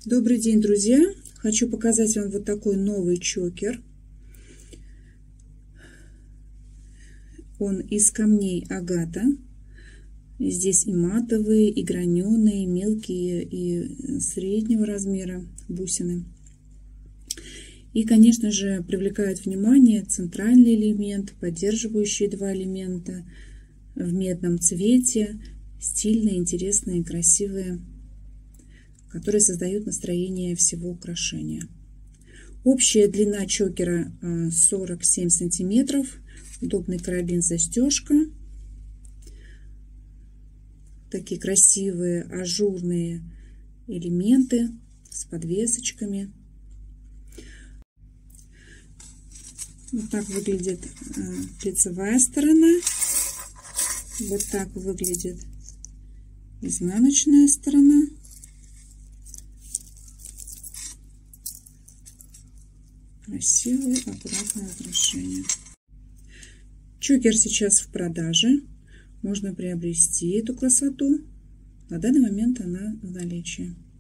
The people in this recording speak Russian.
Добрый день, друзья! Хочу показать вам вот такой новый чокер. Он из камней агата. Здесь и матовые, и граненые, и мелкие, и среднего размера бусины. И, конечно же, привлекает внимание центральный элемент, поддерживающие два элемента в медном цвете, стильные, интересные, красивые, которые создают настроение всего украшения. Общая длина чокера 47 сантиметров. Удобный карабин-застежка. Такие красивые ажурные элементы с подвесочками. Вот так выглядит лицевая сторона. Вот так выглядит изнаночная сторона. Красивое, аккуратное украшение. Чокер сейчас в продаже. Можно приобрести эту красоту. На данный момент она в наличии.